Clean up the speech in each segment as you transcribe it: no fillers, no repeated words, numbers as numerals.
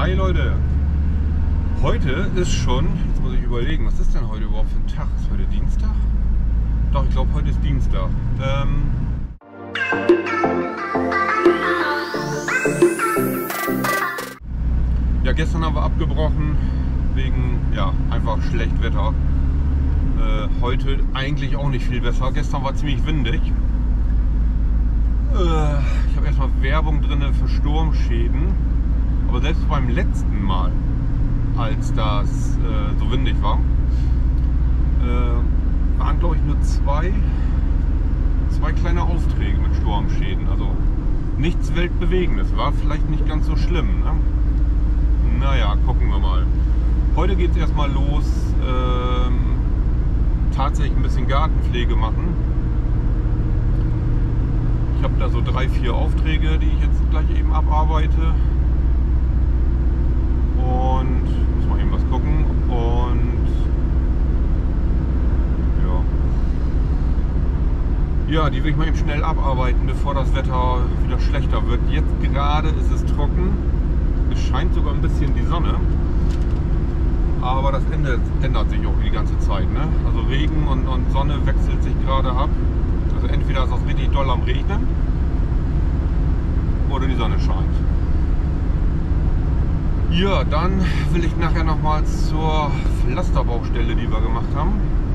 Hi Leute, heute ist schon, jetzt muss ich überlegen, was ist denn heute überhaupt für ein Tag? Ist heute Dienstag? Doch, ich glaube heute ist Dienstag. Ja, gestern haben wir abgebrochen wegen, ja, einfach schlecht Wetter. Heute eigentlich auch nicht viel besser. Gestern war ziemlich windig. Ich habe erstmal Werbung drin für Sturmschäden. Aber selbst beim letzten Mal, als das so windig war, waren glaube ich nur zwei kleine Aufträge mit Sturmschäden. Also nichts Weltbewegendes. War vielleicht nicht ganz so schlimm. Ne? Naja, gucken wir mal. Heute geht es erstmal los. Tatsächlich ein bisschen Gartenpflege machen. Ich habe da so 3-4 Aufträge, die ich jetzt gleich eben abarbeite. Und muss mal eben was gucken. Und ja, die will ich mal eben schnell abarbeiten, bevor das Wetter wieder schlechter wird. Jetzt gerade ist es trocken. Es scheint sogar ein bisschen die Sonne. Aber das ändert sich auch die ganze Zeit. Ne? Also Regen und Sonne wechselt sich gerade ab. Also entweder ist es richtig doll am Regnen oder die Sonne scheint. Ja, dann will ich nachher nochmal zur Pflasterbaustelle, die wir gemacht haben.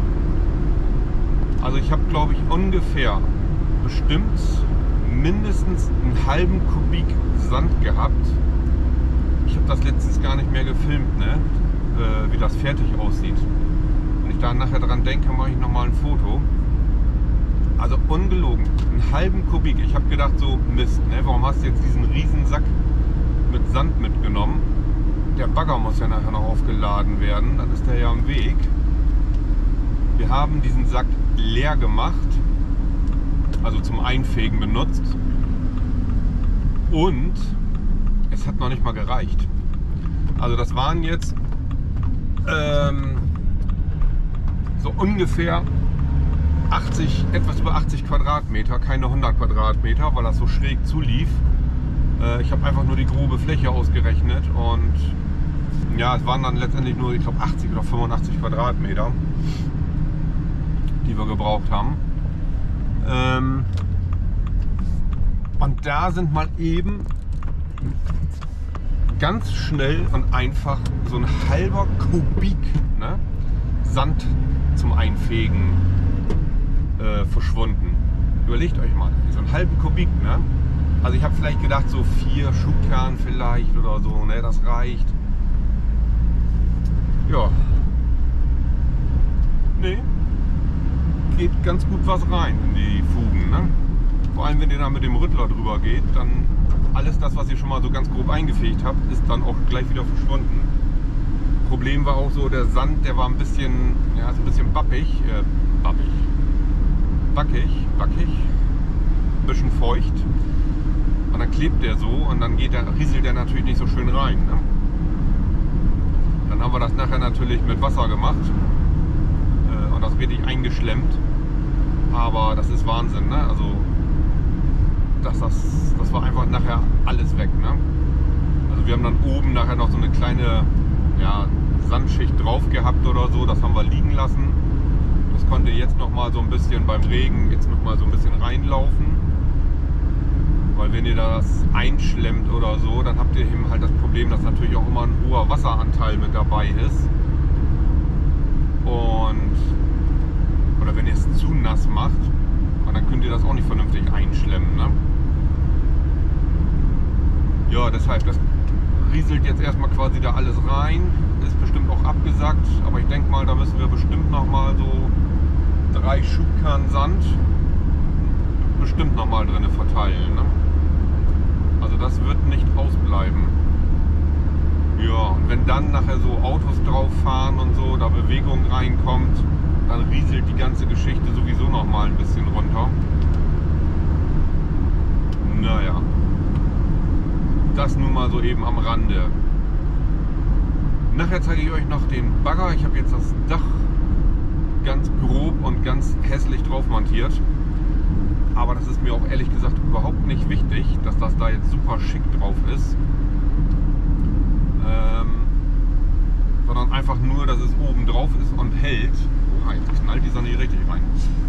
Also ich habe, glaube ich, ungefähr bestimmt mindestens einen halben Kubik Sand gehabt. Ich habe das letztens gar nicht mehr gefilmt, ne? Wie das fertig aussieht. Wenn ich da nachher dran denke, mache ich nochmal ein Foto. Also ungelogen, einen halben Kubik. Ich habe gedacht so, Mist, ne? Warum hast du jetzt diesen riesen Sack mit Sand mitgenommen? Der Bagger muss ja nachher noch aufgeladen werden, dann ist der ja am Weg. Wir haben diesen Sack leer gemacht, also zum Einfegen benutzt. Und es hat noch nicht mal gereicht. Also das waren jetzt so ungefähr etwas über 80 Quadratmeter, keine 100 Quadratmeter, weil das so schräg zulief. Ich habe einfach nur die grobe Fläche ausgerechnet und ja, es waren dann letztendlich nur, ich glaube, 80 oder 85 Quadratmeter, die wir gebraucht haben. Und da sind mal eben ganz schnell und einfach so ein halber Kubik, ne, Sand zum Einfegen verschwunden. Überlegt euch mal, so einen halben Kubik, ne? Also ich habe vielleicht gedacht, so 4 Schubkarren vielleicht oder so, ne, das reicht. Ja. Nee. Geht ganz gut was rein in die Fugen, ne? Vor allem, wenn ihr da mit dem Rüttler drüber geht, dann alles das, was ihr schon mal so ganz grob eingefegt habt, ist dann auch gleich wieder verschwunden. Problem war auch so, der Sand, der war ein bisschen, ja, ist ein bisschen backig, ein bisschen feucht. Und dann klebt der so und dann rieselt der natürlich nicht so schön rein. Ne? Dann haben wir das nachher natürlich mit Wasser gemacht und das richtig eingeschlemmt. Aber das ist Wahnsinn, ne? Also das war einfach nachher alles weg. Ne? Also wir haben dann oben nachher noch so eine kleine, ja, Sandschicht drauf gehabt oder so. Das haben wir liegen lassen. Das konnte jetzt noch mal so ein bisschen beim Regen jetzt noch mal so ein bisschen reinlaufen. Weil wenn ihr das einschlemmt oder so, dann habt ihr eben halt das Problem, dass natürlich auch immer ein hoher Wasseranteil mit dabei ist. Oder wenn ihr es zu nass macht, und dann könnt ihr das auch nicht vernünftig einschlemmen. Ne? Ja, deshalb, das rieselt jetzt erstmal quasi da alles rein. Ist bestimmt auch abgesackt, aber ich denke mal, da müssen wir bestimmt noch mal so 3 Schubkarren Sand bestimmt noch mal drin verteilen. Ne? Also das wird nicht ausbleiben. Ja, und wenn dann nachher so Autos drauf fahren und so, da Bewegung reinkommt, dann rieselt die ganze Geschichte sowieso noch mal ein bisschen runter. Naja, das nun mal so eben am Rande. Nachher zeige ich euch noch den Bagger. Ich habe jetzt das Dach ganz grob und ganz hässlich drauf montiert. Aber das ist mir auch ehrlich gesagt überhaupt nicht wichtig, dass das da jetzt super schick drauf ist. einfach nur, dass es oben drauf ist und hält. Oha, jetzt knallt die Sonne hier richtig rein.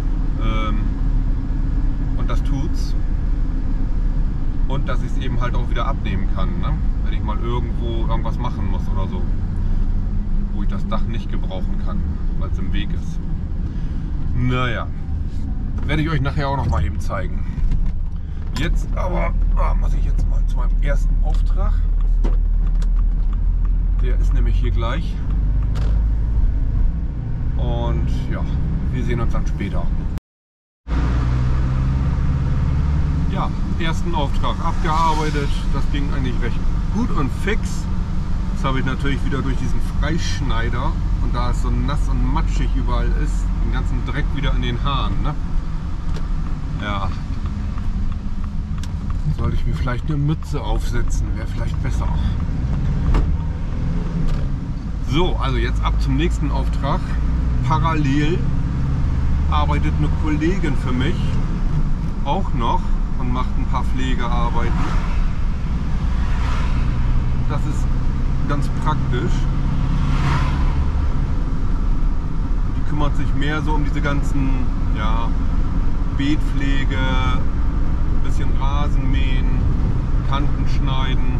Und das tut's. Und dass ich es eben halt auch wieder abnehmen kann, ne? Wenn ich mal irgendwo irgendwas machen muss oder so. Wo ich das Dach nicht gebrauchen kann, weil es im Weg ist. Naja, werde ich euch nachher auch noch mal eben zeigen. Jetzt aber muss ich jetzt mal zu meinem ersten Auftrag. Der ist nämlich hier gleich. Und ja, wir sehen uns dann später. Ja, ersten Auftrag abgearbeitet. Das ging eigentlich recht gut und fix. Jetzt habe ich natürlich wieder durch diesen Freischneider, und da es so nass und matschig überall ist, den ganzen Dreck wieder in den Haaren. Ne? Ja. Sollte ich mir vielleicht eine Mütze aufsetzen, wäre vielleicht besser. So, also jetzt ab zum nächsten Auftrag. Parallel arbeitet eine Kollegin für mich auch noch und macht ein paar Pflegearbeiten. Das ist ganz praktisch. Die kümmert sich mehr so um diese ganzen, ja, Beetpflege, bisschen Rasen mähen, Kanten schneiden.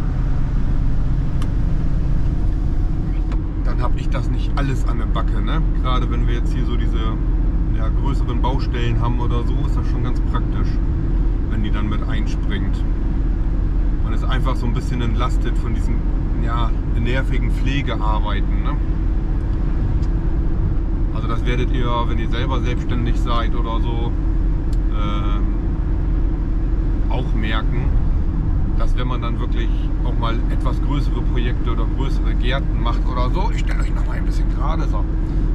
Dann habe ich das nicht alles an der Backe, ne? Gerade wenn wir jetzt hier so diese, ja, größeren Baustellen haben oder so, ist das schon ganz praktisch, wenn die dann mit einspringt. Man ist einfach so ein bisschen entlastet von diesen, ja, nervigen Pflegearbeiten, ne? Also das werdet ihr, wenn ihr selber selbstständig seid oder so, auch merken, dass wenn man dann wirklich auch mal etwas größere Projekte oder größere Gärten macht oder so, ich stelle euch noch mal ein bisschen gerade so,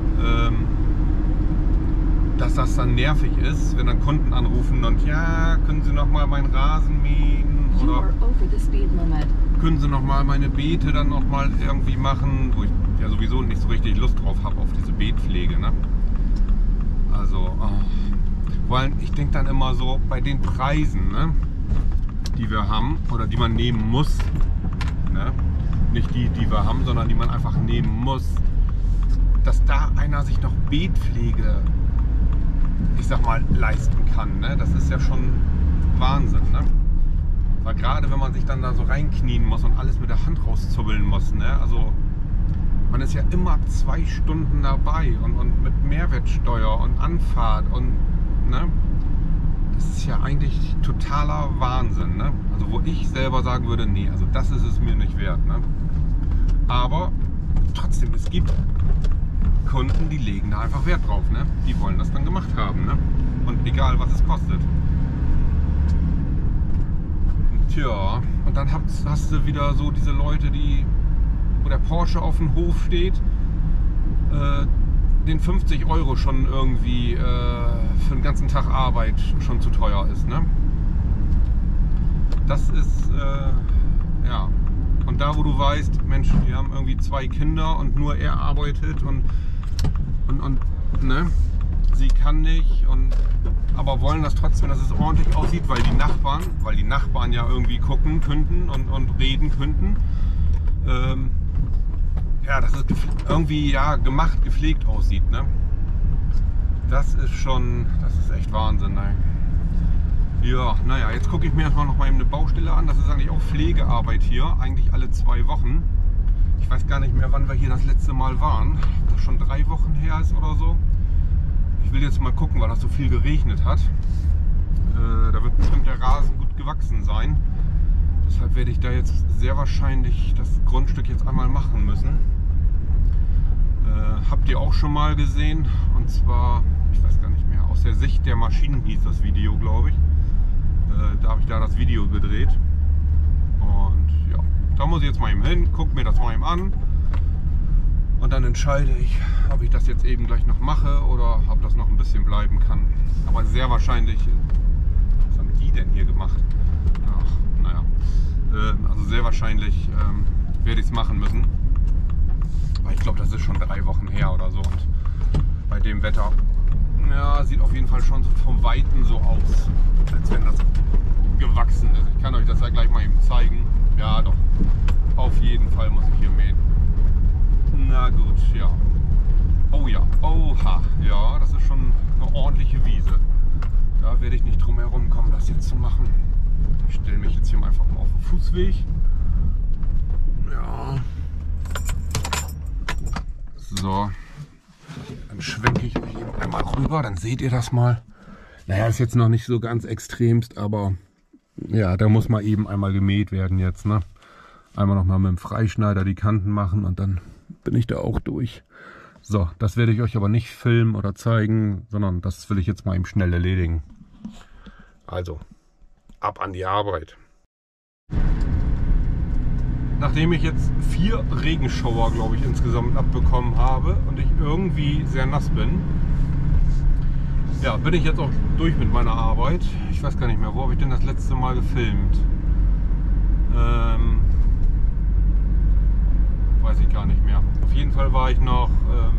dass das dann nervig ist, wenn dann Kunden anrufen und ja, können Sie noch mal meinen Rasen mähen oder können Sie noch mal meine Beete dann noch mal irgendwie machen, wo ich ja sowieso nicht so richtig Lust drauf habe auf diese Beetpflege, ne? Also, weil ich denke dann immer so bei den Preisen, ne, die wir haben oder die man nehmen muss, ne? Nicht die, die wir haben, sondern die man einfach nehmen muss, dass da einer sich noch Beetpflege, ich sag mal, leisten kann, ne? Das ist ja schon Wahnsinn, ne? Weil gerade wenn man sich dann da so reinknien muss und alles mit der Hand rauszubbeln muss, ne? Also man ist ja immer 2 Stunden dabei und mit Mehrwertsteuer und Anfahrt und, ne? Das ist ja eigentlich totaler Wahnsinn, ne? Also wo ich selber sagen würde, nee, also das ist es mir nicht wert, ne? Aber trotzdem, es gibt Kunden, die legen da einfach Wert drauf, ne? Die wollen das dann gemacht haben, ne? Und egal, was es kostet. Tja, und dann hast du wieder so diese Leute, die, wo der Porsche auf dem Hof steht, den 50 € schon irgendwie für den ganzen Tag Arbeit schon zu teuer ist, ne? Das ist, ja. Und da, wo du weißt, Mensch, die haben irgendwie 2 Kinder und nur er arbeitet und ne? Sie kann nicht, aber wollen das trotzdem, dass es ordentlich aussieht, weil die Nachbarn ja irgendwie gucken könnten und reden könnten. Ja, dass es irgendwie, ja, gemacht, gepflegt aussieht, ne? Das ist echt Wahnsinn, ne? Ja, naja, jetzt gucke ich mir erstmal noch mal eben eine Baustelle an. Das ist eigentlich auch Pflegearbeit hier, eigentlich alle 2 Wochen. Ich weiß gar nicht mehr, wann wir hier das letzte Mal waren. Ob das schon 3 Wochen her ist oder so. Ich will jetzt mal gucken, weil das so viel geregnet hat. Da wird bestimmt der Rasen gut gewachsen sein. Deshalb werde ich da jetzt sehr wahrscheinlich das Grundstück jetzt einmal machen müssen. Habt ihr auch schon mal gesehen. Und zwar, ich weiß gar nicht mehr, aus der Sicht der Maschinen hieß das Video, glaube ich. Da habe ich da das Video gedreht. Und ja, da muss ich jetzt mal eben hin, gucke mir das mal eben an. Und dann entscheide ich, ob ich das jetzt eben gleich noch mache oder ob das noch ein bisschen bleiben kann. Aber sehr wahrscheinlich, was haben die denn hier gemacht? Ach, naja. Also sehr wahrscheinlich werde ich es machen müssen. Aber ich glaube, das ist schon 3 Wochen her oder so. Und bei dem Wetter, ja, sieht auf jeden Fall schon vom Weiten so aus, als wenn das gewachsen ist. Ich kann euch das ja gleich mal eben zeigen. Ja, doch. Auf jeden Fall muss ich hier mähen. Na gut, jetzt hier einfach mal auf dem Fußweg. Ja. So. Dann schwenke ich euch eben einmal rüber, dann seht ihr das mal. Naja, ist jetzt noch nicht so ganz extremst, aber ja, da muss mal eben einmal gemäht werden jetzt, ne? Einmal nochmal mit dem Freischneider die Kanten machen und dann bin ich da auch durch. So, das werde ich euch aber nicht filmen oder zeigen, sondern das will ich jetzt mal eben schnell erledigen. Also, ab an die Arbeit. Nachdem ich jetzt 4 Regenschauer, glaube ich, insgesamt abbekommen habe und ich irgendwie sehr nass bin, ja, bin ich jetzt auch durch mit meiner Arbeit. Ich weiß gar nicht mehr, wo habe ich denn das letzte Mal gefilmt? Weiß ich gar nicht mehr. Auf jeden Fall war ich noch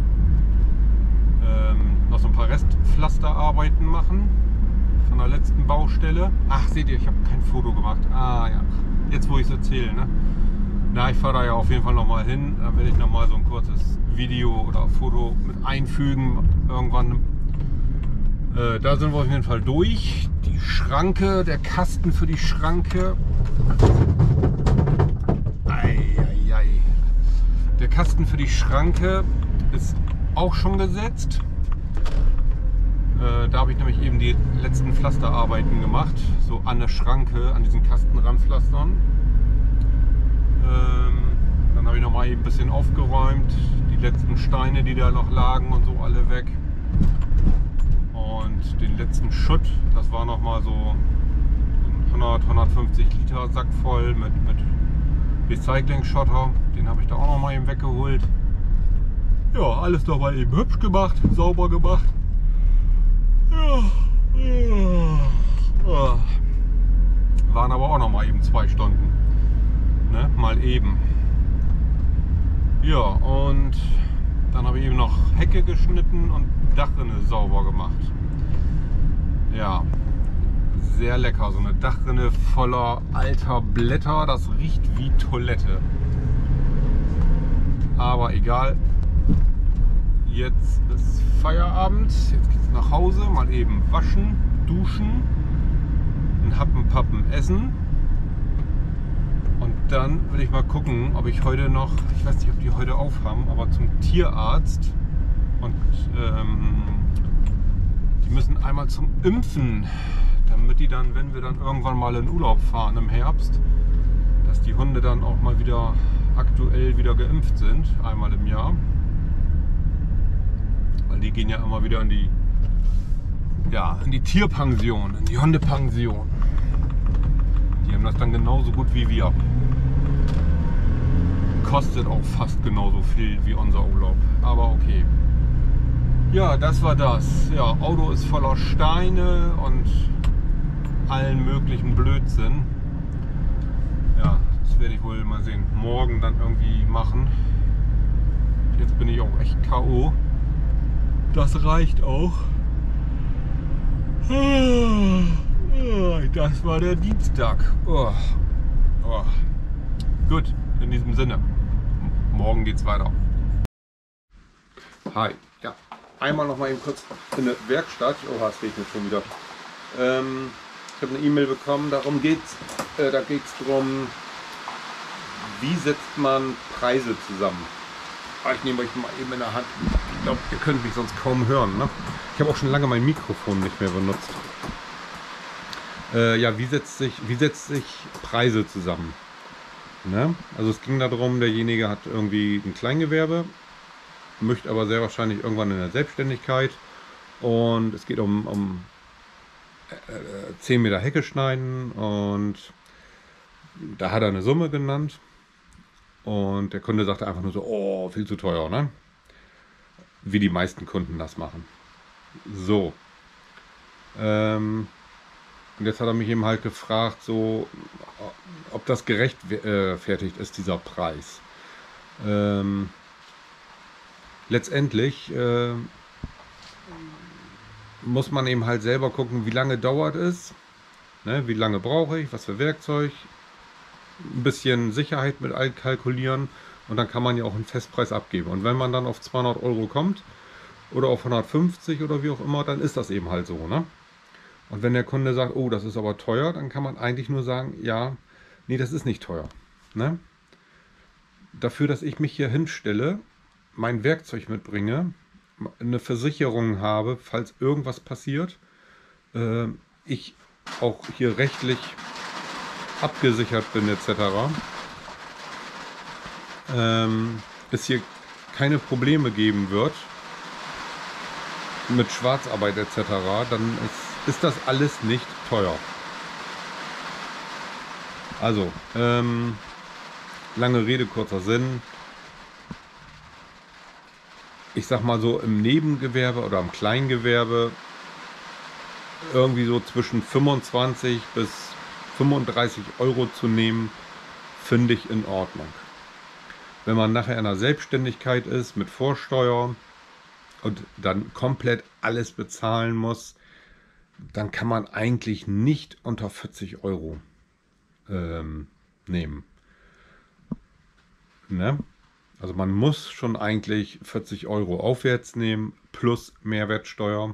so ein paar Restpflasterarbeiten machen von der letzten Baustelle. Ach, seht ihr, ich habe kein Foto gemacht. Ah ja, jetzt wo ich es erzähle, ne? Na, ich fahre da ja auf jeden Fall nochmal hin. Da werde ich nochmal so ein kurzes Video oder Foto mit einfügen irgendwann. Da sind wir auf jeden Fall durch. Die Schranke, der Kasten für die Schranke. Eieiei. Der Kasten für die Schranke ist auch schon gesetzt. Da habe ich nämlich eben die letzten Pflasterarbeiten gemacht. So an der Schranke, an diesen Kasten ranpflastern. Dann habe ich noch mal eben ein bisschen aufgeräumt. Die letzten Steine, die da noch lagen und so, alle weg. Und den letzten Schutt, das war noch mal so 150 Liter Sack voll mit Recycling-Schotter. Den habe ich da auch noch mal eben weggeholt. Ja, alles noch mal eben hübsch gemacht, sauber gemacht. Ja. Waren aber auch noch mal eben 2 Stunden. Ne? Mal eben. Ja, und dann habe ich eben noch Hecke geschnitten und Dachrinne sauber gemacht. Ja, sehr lecker. So eine Dachrinne voller alter Blätter. Das riecht wie Toilette. Aber egal. Jetzt ist Feierabend. Jetzt geht's nach Hause. Mal eben waschen, duschen, einen Happen Pappen essen. Und dann will ich mal gucken, ob ich heute noch, ich weiß nicht, ob die heute aufhaben, aber zum Tierarzt. Und die müssen einmal zum Impfen, damit die dann, wenn wir dann irgendwann mal in Urlaub fahren im Herbst, dass die Hunde dann auch mal wieder aktuell wieder geimpft sind, einmal im Jahr. Weil die gehen ja immer wieder in die Tierpension, in die Hundepension. Die haben das dann genauso gut wie wir. Kostet auch fast genauso viel wie unser Urlaub. Aber okay. Ja, das war das. Ja, Auto ist voller Steine und allen möglichen Blödsinn. Ja, das werde ich wohl mal sehen. Morgen dann irgendwie machen. Jetzt bin ich auch echt K.O. Das reicht auch. Das war der Dienstag. Oh. Oh. Gut, in diesem Sinne. Morgen geht's weiter. Hi. Ja, einmal noch mal eben kurz in der Werkstatt. Oh, es regnet schon wieder. Ich habe eine E-Mail bekommen. Darum geht's. Da geht's darum, wie setzt man Preise zusammen. Ich nehme euch mal eben in der Hand. Ich glaube, ihr könnt mich sonst kaum hören. Ne? Ich habe auch schon lange mein Mikrofon nicht mehr benutzt. Ja, wie setzt sich Preise zusammen? Ne? Also es ging darum, derjenige hat irgendwie ein Kleingewerbe, möchte aber sehr wahrscheinlich irgendwann in der Selbstständigkeit und es geht um 10 Meter Hecke schneiden und da hat er eine Summe genannt und der Kunde sagte einfach nur so, oh, viel zu teuer, ne? Wie die meisten Kunden das machen. So. Und jetzt hat er mich eben halt gefragt, so, ob das gerechtfertigt ist, dieser Preis. Letztendlich muss man eben halt selber gucken, wie lange dauert es, ne, wie lange brauche ich, was für Werkzeug, ein bisschen Sicherheit mit kalkulieren und dann kann man ja auch einen Festpreis abgeben. Und wenn man dann auf 200 € kommt oder auf 150 oder wie auch immer, dann ist das eben halt so, ne? Und wenn der Kunde sagt, oh, das ist aber teuer, dann kann man eigentlich nur sagen, ja, nee, das ist nicht teuer. Ne? Dafür, dass ich mich hier hinstelle, mein Werkzeug mitbringe, eine Versicherung habe, falls irgendwas passiert, ich auch hier rechtlich abgesichert bin etc., es hier keine Probleme geben wird mit Schwarzarbeit etc., dann ist das alles nicht teuer. Also, lange Rede, kurzer Sinn. Ich sag mal so, im Nebengewerbe oder im Kleingewerbe irgendwie so zwischen 25 bis 35 Euro zu nehmen, finde ich in Ordnung. Wenn man nachher in einer Selbstständigkeit ist mit Vorsteuer und dann komplett alles bezahlen muss, dann kann man eigentlich nicht unter 40 Euro nehmen. Ne? Also man muss schon eigentlich 40 Euro aufwärts nehmen, plus Mehrwertsteuer.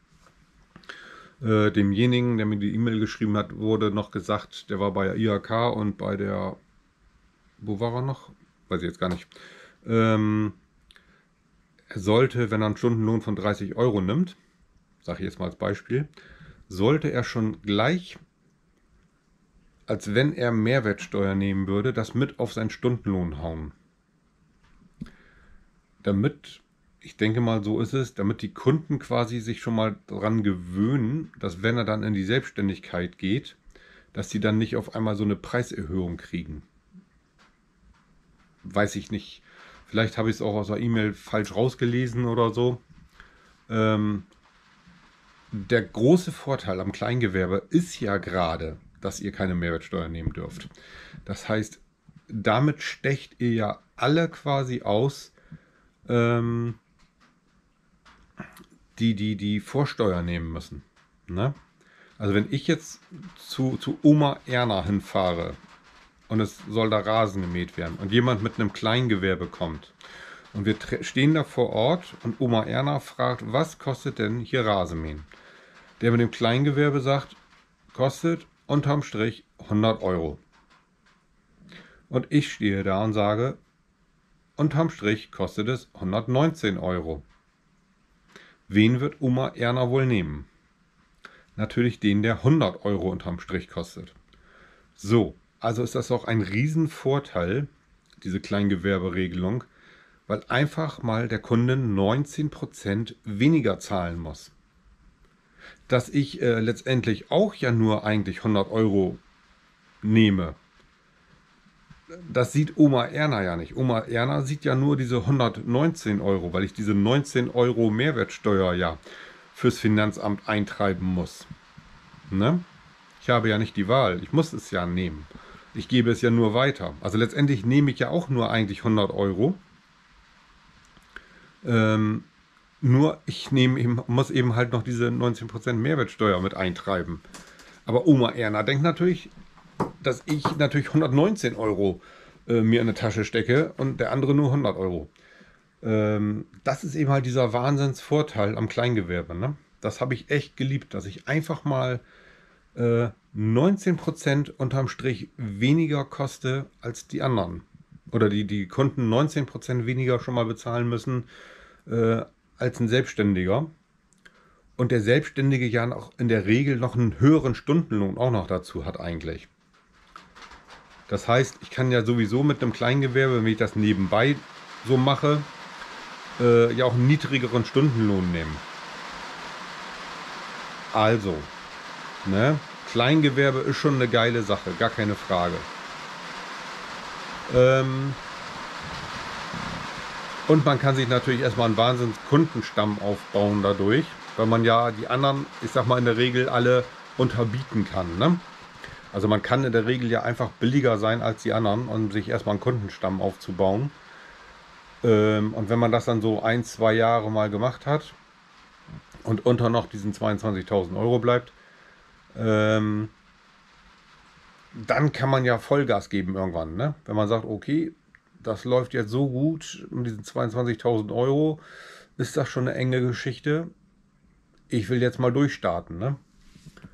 Demjenigen, der mir die E-Mail geschrieben hat, wurde noch gesagt, der war bei der IHK und bei der, wo war er noch? Weiß ich jetzt gar nicht. Er sollte, wenn er einen Stundenlohn von 30 Euro nimmt, sage ich jetzt mal als Beispiel, sollte er schon gleich, als wenn er Mehrwertsteuer nehmen würde, das mit auf seinen Stundenlohn hauen. Damit, ich denke mal, so ist es, damit die Kunden quasi sich schon mal daran gewöhnen, dass wenn er dann in die Selbstständigkeit geht, dass sie dann nicht auf einmal so eine Preiserhöhung kriegen. Weiß ich nicht. Vielleicht habe ich es auch aus der E-Mail falsch rausgelesen oder so. Der große Vorteil am Kleingewerbe ist ja gerade, dass ihr keine Mehrwertsteuer nehmen dürft. Das heißt, damit stecht ihr ja alle quasi aus, die Vorsteuer nehmen müssen. Ne? Also wenn ich jetzt zu Oma Erna hinfahre und es soll da Rasen gemäht werden und jemand mit einem Kleingewerbe kommt und wir stehen da vor Ort und Oma Erna fragt, was kostet denn hier Rasenmähen? Der mit dem Kleingewerbe sagt, kostet unterm Strich 100 Euro. Und ich stehe da und sage, unterm Strich kostet es 119 Euro. Wen wird Oma Erna wohl nehmen? Natürlich den, der 100 Euro unterm Strich kostet. So, also ist das auch ein Riesenvorteil, diese Kleingewerberegelung, weil einfach mal der Kunde 19% weniger zahlen muss. Dass ich letztendlich auch ja nur eigentlich 100 Euro nehme, das sieht Oma Erna ja nicht. Oma Erna sieht ja nur diese 119 Euro, weil ich diese 19 Euro Mehrwertsteuer ja fürs Finanzamt eintreiben muss. Ne? Ich habe ja nicht die Wahl. Ich muss es ja nehmen. Ich gebe es ja nur weiter. Also letztendlich nehme ich ja auch nur eigentlich 100 Euro. Nur ich muss eben halt noch diese 19% Mehrwertsteuer mit eintreiben. Aber Oma Erna denkt natürlich, dass ich natürlich 119 Euro mir in eine Tasche stecke und der andere nur 100 Euro. Das ist eben halt dieser Wahnsinnsvorteil am Kleingewerbe. Ne? Das habe ich echt geliebt, dass ich einfach mal 19% unterm Strich weniger koste als die anderen. Oder die Kunden 19% weniger schon mal bezahlen müssen als ein Selbstständiger. Und der Selbstständige ja auch in der Regel noch einen höheren Stundenlohn auch noch dazu hat eigentlich. Das heißt, ich kann ja sowieso mit einem Kleingewerbe, wenn ich das nebenbei so mache, ja auch einen niedrigeren Stundenlohn nehmen. Also, ne, Kleingewerbe ist schon eine geile Sache, gar keine Frage. Und man kann sich natürlich erstmal einen Wahnsinns-Kundenstamm aufbauen dadurch, weil man ja die anderen, ich sag mal, in der Regel alle unterbieten kann. Ne? Also man kann in der Regel ja einfach billiger sein als die anderen, um sich erstmal einen Kundenstamm aufzubauen. Und wenn man das dann so 1-2 Jahre mal gemacht hat und unter noch diesen 22.000 Euro bleibt, dann kann man ja Vollgas geben irgendwann. Ne? Wenn man sagt, okay, das läuft jetzt so gut mit diesen 22.000 Euro, ist das schon eine enge Geschichte. Ich will jetzt mal durchstarten. Ne?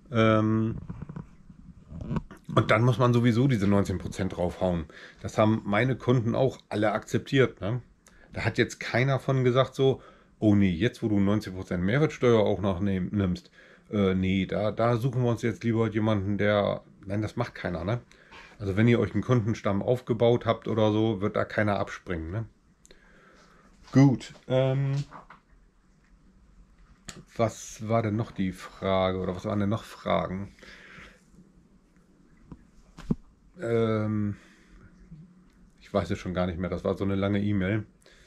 Und dann muss man sowieso diese 19% draufhauen. Das haben meine Kunden auch alle akzeptiert. Ne? Da hat jetzt keiner von gesagt so, oh nee, jetzt wo du 19% Mehrwertsteuer auch noch nimmst, nee, da suchen wir uns jetzt lieber jemanden, der... Nein, das macht keiner, ne? Also wenn ihr euch einen Kundenstamm aufgebaut habt oder so, wird da keiner abspringen, ne? Gut, was war denn noch die Frage oder was waren denn noch Fragen? Ich weiß es schon gar nicht mehr, das war so eine lange E-Mail.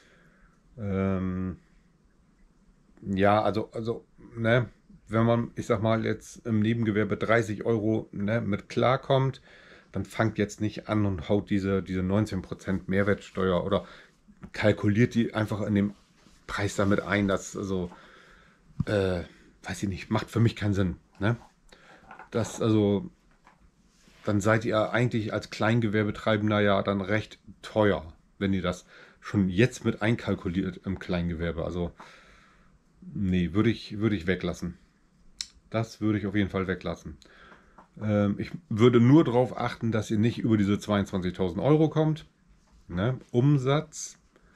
Ja, also, ne, wenn man, ich sag mal, jetzt im Nebengewerbe 30 Euro, ne, mit klarkommt, dann fangt jetzt nicht an und haut diese 19% Mehrwertsteuer oder kalkuliert die einfach in dem Preis damit ein. Das, also, weiß ich nicht, macht für mich keinen Sinn. Ne? Das, also, dann seid ihr eigentlich als Kleingewerbetreibender ja dann recht teuer, wenn ihr das schon jetzt mit einkalkuliert im Kleingewerbe. Also, nee, würde ich weglassen. Das würde ich auf jeden Fall weglassen. Ich würde nur darauf achten, dass ihr nicht über diese 22.000 Euro kommt. Ne? Umsatz.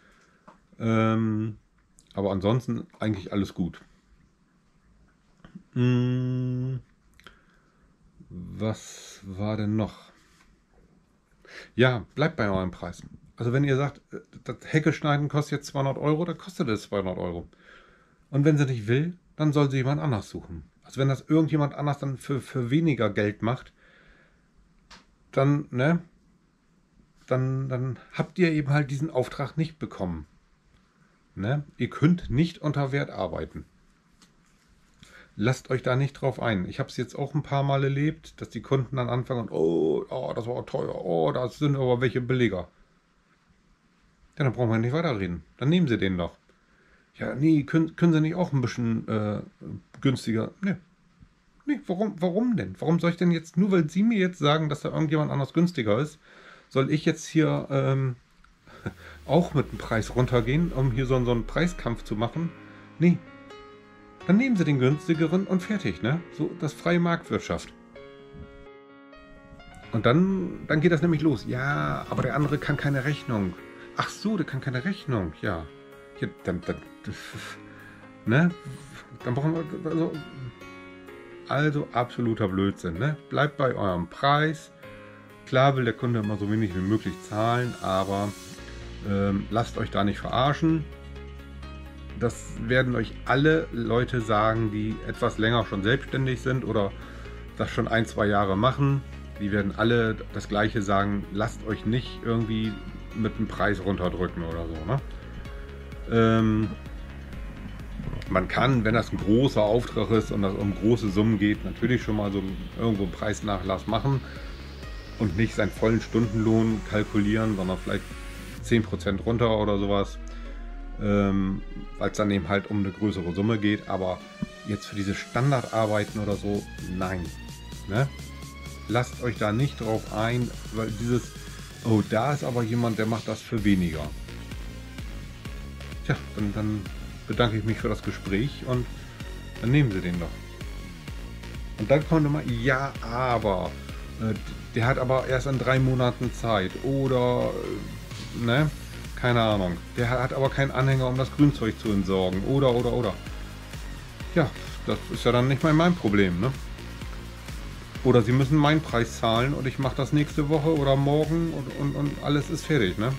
Aber ansonsten eigentlich alles gut. Was war denn noch? Ja, bleibt bei eurem Preis. Also wenn ihr sagt, das Hecke schneiden kostet jetzt 200 Euro, dann kostet es 200 Euro. Und wenn sie nicht will, dann soll sie jemand anders suchen. Also wenn das irgendjemand anders dann für weniger Geld macht, dann, ne, dann habt ihr eben halt diesen Auftrag nicht bekommen. Ne? Ihr könnt nicht unter Wert arbeiten. Lasst euch da nicht drauf ein. Ich habe es jetzt auch ein paar Mal erlebt, dass die Kunden dann anfangen, oh, das war teuer, oh, da sind aber welche billiger. Ja, dann brauchen wir nicht weiterreden. Dann nehmen Sie den doch. Ja, nee, können Sie nicht auch ein bisschen günstiger? Nee, warum denn? Warum soll ich denn jetzt, nur weil Sie mir jetzt sagen, dass da irgendjemand anders günstiger ist, soll ich jetzt hier auch mit dem Preis runtergehen, um hier so einen Preiskampf zu machen? Nee. Dann nehmen Sie den günstigeren und fertig, ne? So, das freie Marktwirtschaft. Und dann geht das nämlich los. Ja, aber der andere kann keine Rechnung. Ach so, der kann keine Rechnung, ja. Ja, ne? Dann brauchen wir, also absoluter Blödsinn, ne? Bleibt bei eurem Preis. Klar will der Kunde immer so wenig wie möglich zahlen, aber lasst euch da nicht verarschen. Das werden euch alle Leute sagen, die etwas länger schon selbstständig sind oder das schon 1-2 Jahre machen. Die werden alle das Gleiche sagen. Lasst euch nicht irgendwie mit dem Preis runterdrücken oder so. Ne? Man kann, wenn das ein großer Auftrag ist und das um große Summen geht, natürlich schon mal so irgendwo einen Preisnachlass machen und nicht seinen vollen Stundenlohn kalkulieren, sondern vielleicht 10% runter oder sowas. Weil es dann eben halt um eine größere Summe geht, aber jetzt für diese Standardarbeiten oder so, nein. Ne? Lasst euch da nicht drauf ein, weil dieses, oh, da ist aber jemand, der macht das für weniger. Tja, dann bedanke ich mich für das Gespräch und dann nehmen Sie den doch. Und dann kommt immer, ja, aber, der hat aber erst in 3 Monaten Zeit oder, ne? Keine Ahnung. Der hat aber keinen Anhänger, um das Grünzeug zu entsorgen. Oder. Ja, das ist ja dann nicht mal mein Problem, ne? Oder Sie müssen meinen Preis zahlen und ich mache das nächste Woche oder morgen und alles ist fertig, ne?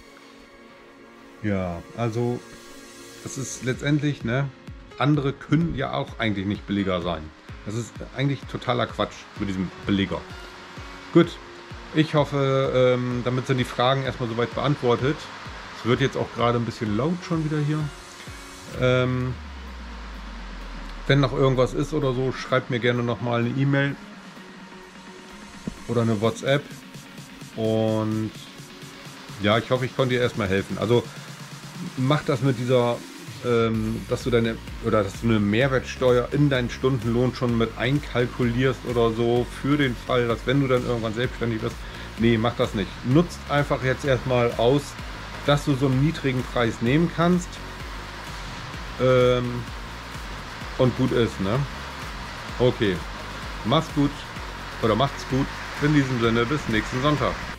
Ja, also das ist letztendlich, ne? Andere können ja auch eigentlich nicht billiger sein. Das ist eigentlich totaler Quatsch mit diesem Billiger. Gut, ich hoffe, damit sind die Fragen erstmal soweit beantwortet. Es wird jetzt auch gerade ein bisschen laut schon wieder hier. Wenn noch irgendwas ist oder so, schreibt mir gerne nochmal eine E-Mail oder eine WhatsApp. Und ja, ich hoffe, ich konnte dir erstmal helfen. Also mach das mit dieser, dass du eine Mehrwertsteuer in deinen Stundenlohn schon mit einkalkulierst oder so, für den Fall, dass wenn du dann irgendwann selbstständig bist. Nee, mach das nicht. Nutzt einfach jetzt erstmal aus, dass du so einen niedrigen Preis nehmen kannst. Und gut ist, ne? Okay. Mach's gut oder macht's gut. In diesem Sinne, bis nächsten Sonntag.